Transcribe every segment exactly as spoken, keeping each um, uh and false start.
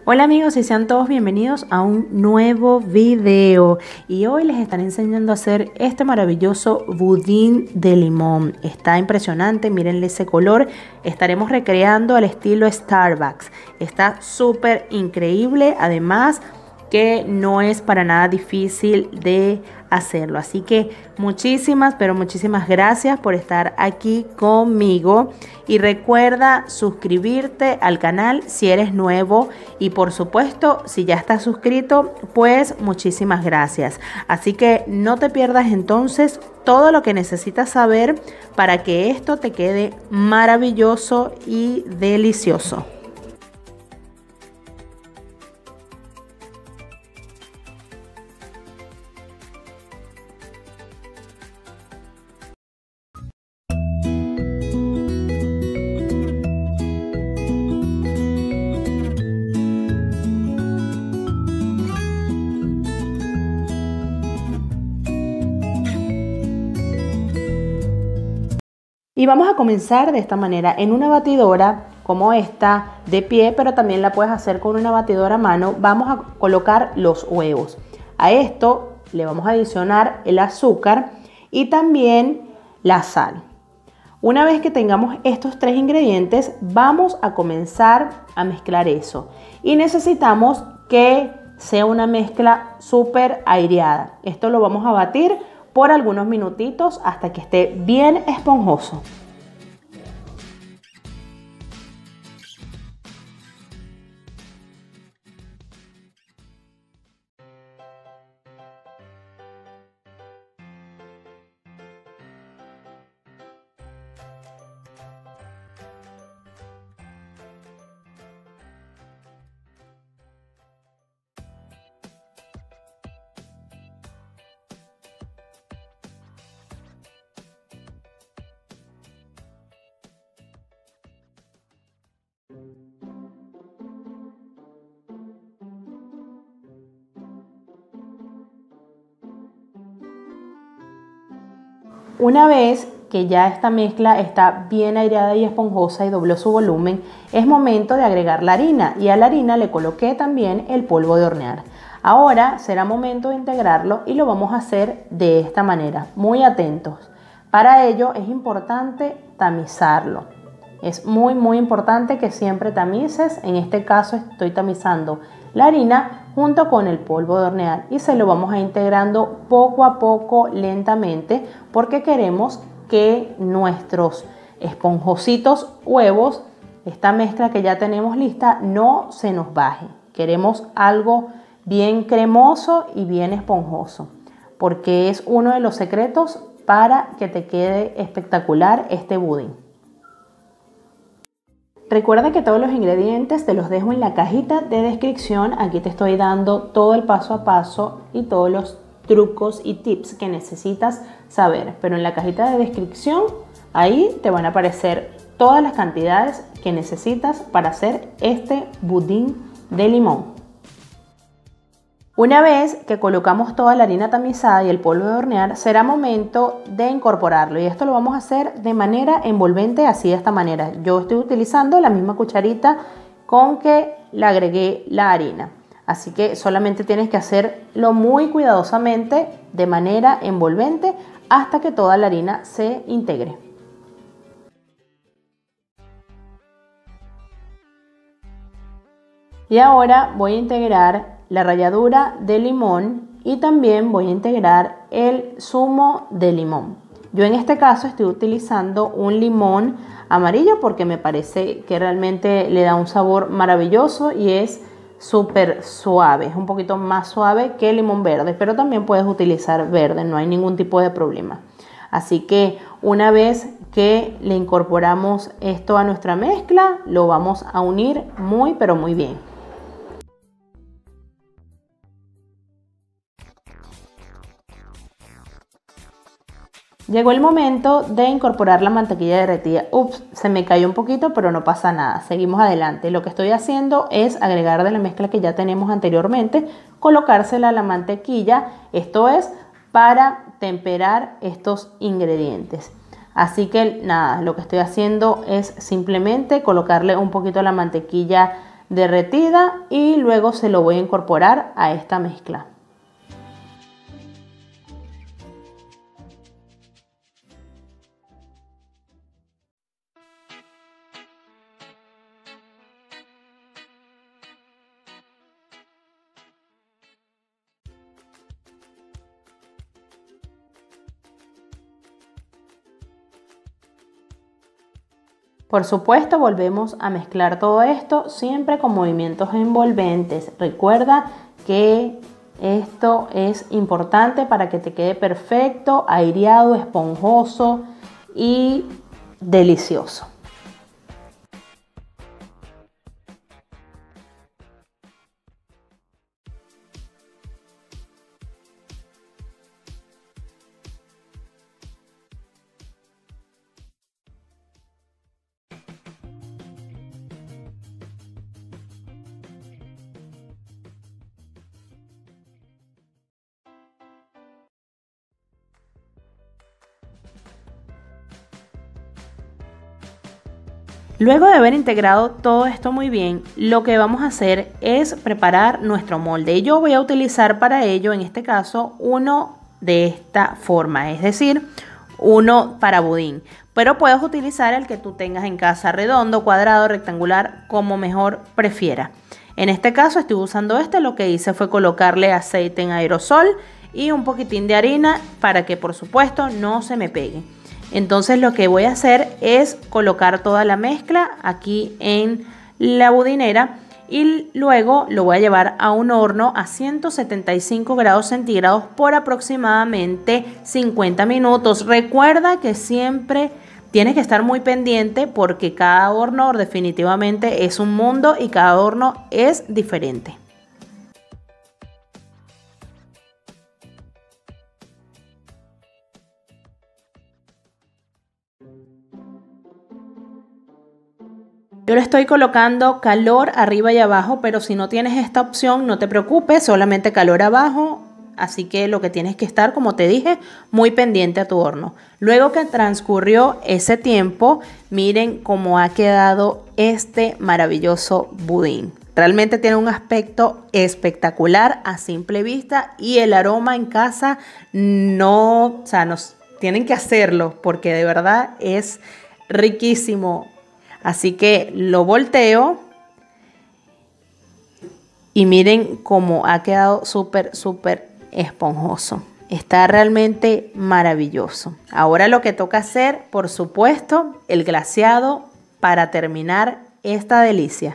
Hola amigos y sean todos bienvenidos a un nuevo video y hoy les estaré enseñando a hacer este maravilloso budín de limón. Está impresionante, mírenle ese color. Estaremos recreando al estilo Starbucks. Está súper increíble, además que no es para nada difícil de hacerlo. Así que muchísimas, pero muchísimas gracias por estar aquí conmigo. Y recuerda suscribirte al canal si eres nuevo. Y por supuesto, si ya estás suscrito, pues muchísimas gracias. Así que no te pierdas entonces todo lo que necesitas saber para que esto te quede maravilloso y delicioso. Y vamos a comenzar de esta manera, en una batidora como esta, de pie, pero también la puedes hacer con una batidora a mano. Vamos a colocar los huevos. A esto le vamos a adicionar el azúcar y también la sal. Una vez que tengamos estos tres ingredientes, vamos a comenzar a mezclar eso. Y necesitamos que sea una mezcla súper aireada. Esto lo vamos a batir por algunos minutitos hasta que esté bien esponjoso. Una vez que ya esta mezcla está bien aireada y esponjosa y dobló su volumen, es momento de agregar la harina, y a la harina le coloqué también el polvo de hornear. Ahora será momento de integrarlo y lo vamos a hacer de esta manera, muy atentos. Para ello es importante tamizarlo. Es muy muy importante que siempre tamices. En este caso estoy tamizando la harina junto con el polvo de hornear y se lo vamos a ir integrando poco a poco, lentamente, porque queremos que nuestros esponjositos huevos, esta mezcla que ya tenemos lista, no se nos baje. Queremos algo bien cremoso y bien esponjoso, porque es uno de los secretos para que te quede espectacular este budín. Recuerda que todos los ingredientes te los dejo en la cajita de descripción. Aquí te estoy dando todo el paso a paso y todos los trucos y tips que necesitas saber. Pero en la cajita de descripción, ahí te van a aparecer todas las cantidades que necesitas para hacer este budín de limón. Una vez que colocamos toda la harina tamizada y el polvo de hornear, será momento de incorporarlo, y esto lo vamos a hacer de manera envolvente, así de esta manera. Yo estoy utilizando la misma cucharita con que le agregué la harina, así que solamente tienes que hacerlo muy cuidadosamente de manera envolvente hasta que toda la harina se integre. Y ahora voy a integrar la ralladura de limón y también voy a integrar el zumo de limón. Yo en este caso estoy utilizando un limón amarillo porque me parece que realmente le da un sabor maravilloso y es súper suave, es un poquito más suave que el limón verde, pero también puedes utilizar verde, no hay ningún tipo de problema. Así que una vez que le incorporamos esto a nuestra mezcla, lo vamos a unir muy pero muy bien. Llegó el momento de incorporar la mantequilla derretida. Ups, se me cayó un poquito, pero no pasa nada. Seguimos adelante. Lo que estoy haciendo es agregar de la mezcla que ya tenemos anteriormente, colocársela a la mantequilla. Esto es para temperar estos ingredientes. Así que nada, lo que estoy haciendo es simplemente colocarle un poquito de la mantequilla derretida y luego se lo voy a incorporar a esta mezcla. Por supuesto, volvemos a mezclar todo esto siempre con movimientos envolventes. Recuerda que esto es importante para que te quede perfecto, aireado, esponjoso y delicioso. Luego de haber integrado todo esto muy bien, lo que vamos a hacer es preparar nuestro molde. Y yo voy a utilizar para ello, en este caso, uno de esta forma, es decir, uno para budín. Pero puedes utilizar el que tú tengas en casa, redondo, cuadrado, rectangular, como mejor prefiera. En este caso estoy usando este, lo que hice fue colocarle aceite en aerosol y un poquitín de harina para que por supuesto no se me pegue. Entonces lo que voy a hacer es colocar toda la mezcla aquí en la budinera y luego lo voy a llevar a un horno a ciento setenta y cinco grados centígrados por aproximadamente cincuenta minutos. Recuerda que siempre tienes que estar muy pendiente porque cada horno definitivamente es un mundo y cada horno es diferente. Yo le estoy colocando calor arriba y abajo, pero si no tienes esta opción no te preocupes, solamente calor abajo. Así que lo que tienes que estar, como te dije, muy pendiente a tu horno. Luego que transcurrió ese tiempo, miren cómo ha quedado este maravilloso budín. Realmente tiene un aspecto espectacular a simple vista y el aroma en casa no, o sea, nos tienen que hacerlo porque de verdad es riquísimo. Así que lo volteo y miren cómo ha quedado súper, súper esponjoso. Está realmente maravilloso. Ahora lo que toca hacer, por supuesto, el glaseado para terminar esta delicia.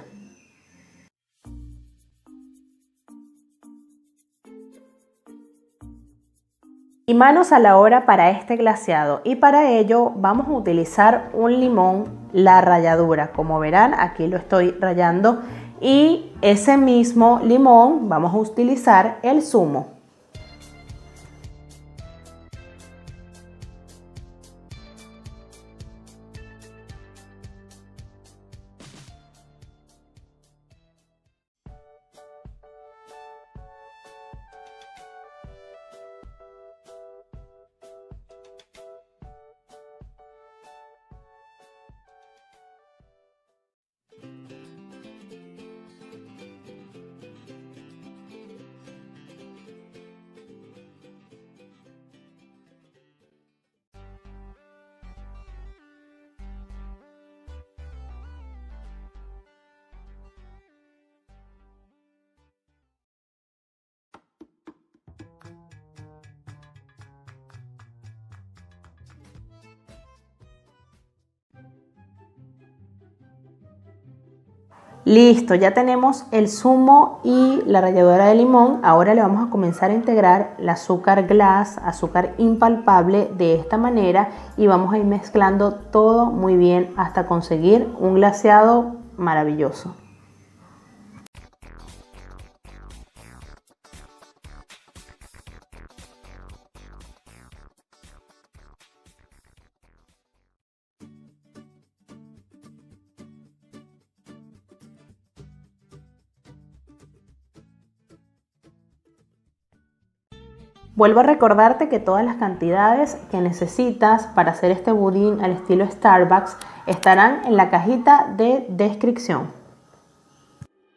Y manos a la obra para este glaseado, y para ello vamos a utilizar un limón, la ralladura. Como verán, aquí lo estoy rallando, y ese mismo limón vamos a utilizar el zumo. Listo, ya tenemos el zumo y la ralladura de limón. Ahora le vamos a comenzar a integrar el azúcar glass, azúcar impalpable, de esta manera, y vamos a ir mezclando todo muy bien hasta conseguir un glaseado maravilloso. Vuelvo a recordarte que todas las cantidades que necesitas para hacer este budín al estilo Starbucks estarán en la cajita de descripción.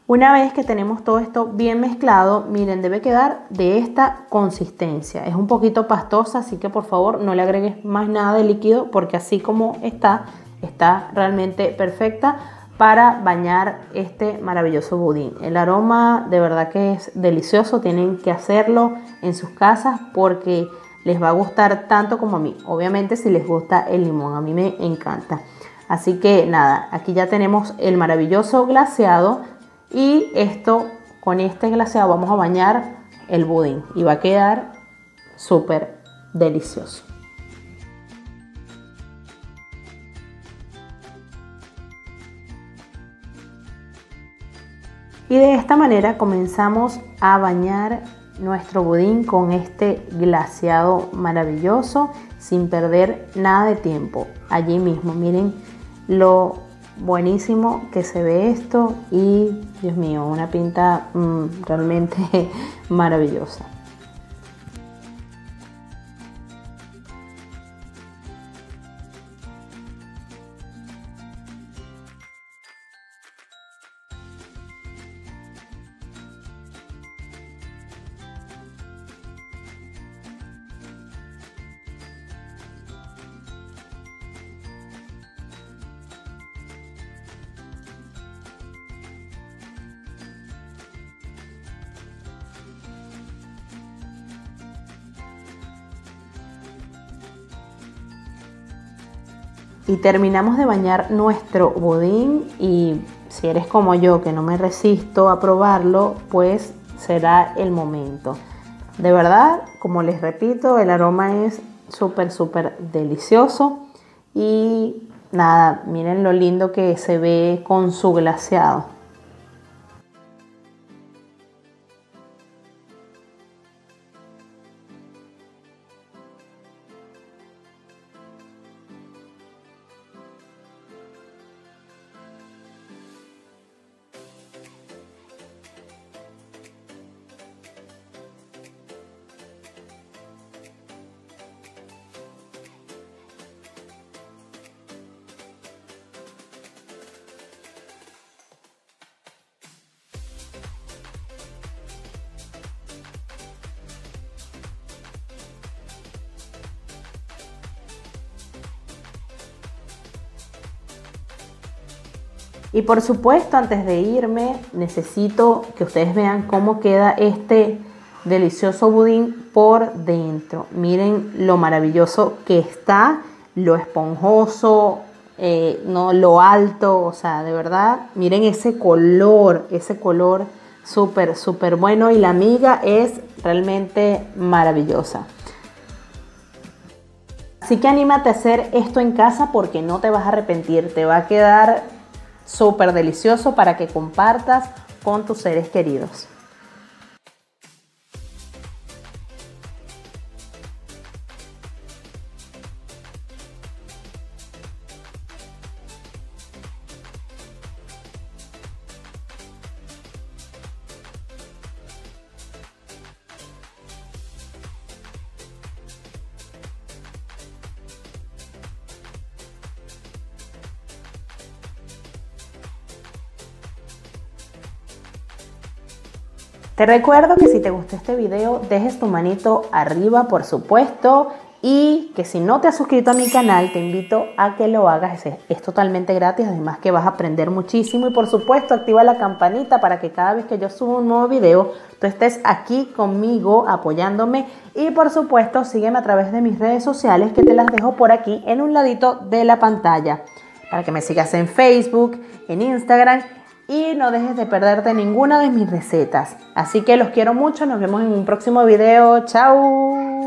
Una vez que tenemos todo esto bien mezclado, miren, debe quedar de esta consistencia. Es un poquito pastosa, así que por favor no le agregues más nada de líquido porque así como está, está realmente perfecta para bañar este maravilloso budín. El aroma de verdad que es delicioso, tienen que hacerlo en sus casas porque les va a gustar tanto como a mí. Obviamente si les gusta el limón, a mí me encanta. Así que nada, aquí ya tenemos el maravilloso glaseado. Y esto, con este glaseado vamos a bañar el budín y va a quedar súper delicioso. Y de esta manera comenzamos a bañar nuestro budín con este glaseado maravilloso sin perder nada de tiempo. Allí mismo, miren lo buenísimo que se ve esto y Dios mío, una pinta mmm, realmente maravillosa. Y terminamos de bañar nuestro budín y si eres como yo que no me resisto a probarlo, pues será el momento. De verdad, como les repito, el aroma es súper, súper delicioso y nada, miren lo lindo que se ve con su glaseado. Y por supuesto, antes de irme, necesito que ustedes vean cómo queda este delicioso budín por dentro. Miren lo maravilloso que está, lo esponjoso, eh, no, lo alto, o sea, de verdad, miren ese color, ese color súper, súper bueno y la miga es realmente maravillosa. Así que anímate a hacer esto en casa porque no te vas a arrepentir, te va a quedar súper delicioso para que compartas con tus seres queridos. Te recuerdo que si te gustó este video, dejes tu manito arriba, por supuesto, y que si no te has suscrito a mi canal, te invito a que lo hagas. Es, es totalmente gratis, además que vas a aprender muchísimo y por supuesto activa la campanita para que cada vez que yo suba un nuevo video, tú estés aquí conmigo apoyándome y por supuesto sígueme a través de mis redes sociales que te las dejo por aquí en un ladito de la pantalla para que me sigas en Facebook, en Instagram y no dejes de perderte ninguna de mis recetas. Así que los quiero mucho, nos vemos en un próximo video. ¡Chao!